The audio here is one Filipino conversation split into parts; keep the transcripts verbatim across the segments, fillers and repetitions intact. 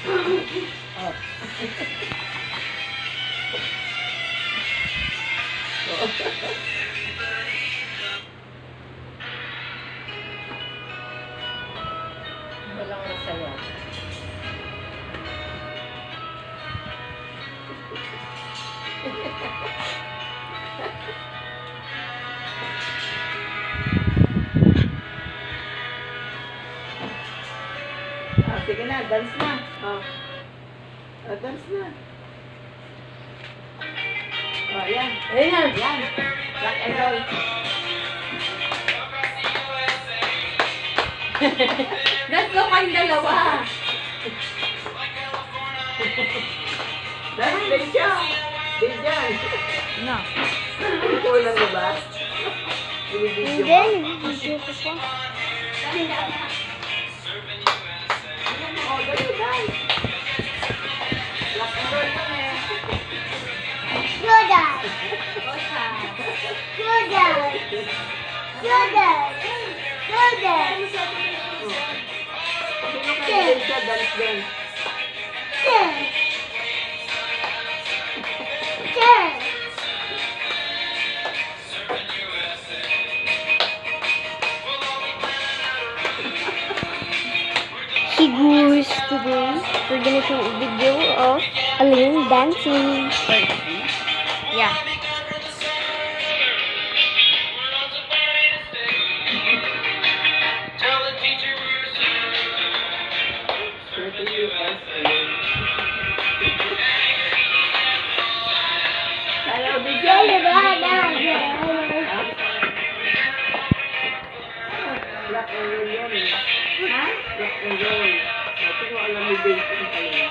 Oh. Walang masaya. Ah, sige na, dance na. Oh. Oh, dance na. Oh, yan. Ayan, yan. Rock and roll. Dance mo kayong dalawa. Dance din siya. Din dyan. No. Kulang mo ba? Hindi, nag-video ko pa. Oh, dali, dance. Rock and roll kami. Yoda! Yoda! Yoda! Yoda! Sino kayo din siya? Dance din. Ten! Ten! Hey guys, today we're gonna show a video of Alain dancing. Yeah. Hello, bigyan. Rock and roll yan eh. Ha? Rock and roll. Ito ko alam ni Dave kung kayo.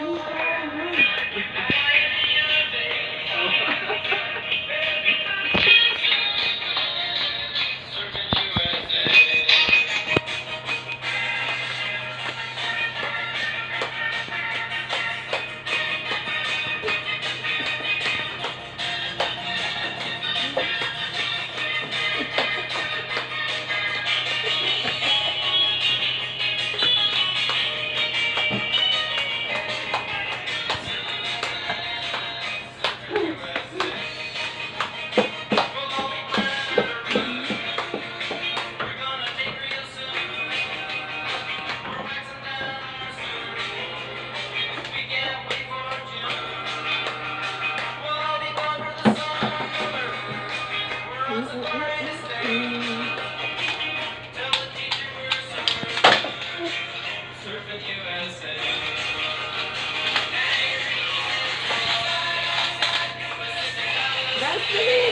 That's it.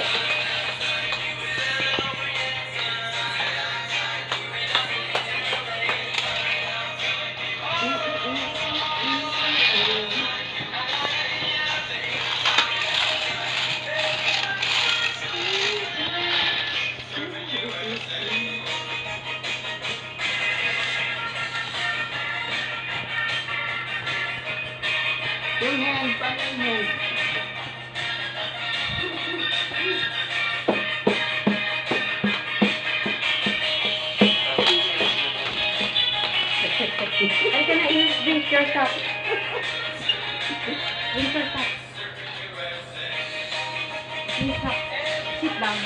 Two hands, one hand. I can use drink your cup. Drink your cup. Drink cup. Sit down.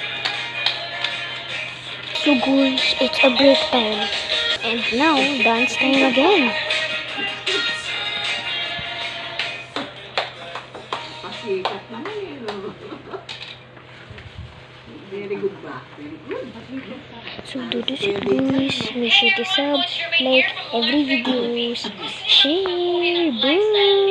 So guys, it's a break time. And now, dance time again. Pasikat naman eh. No? Very good ba? Very good. So do this guys. Make sure to sub, like every videos. Share. Bye.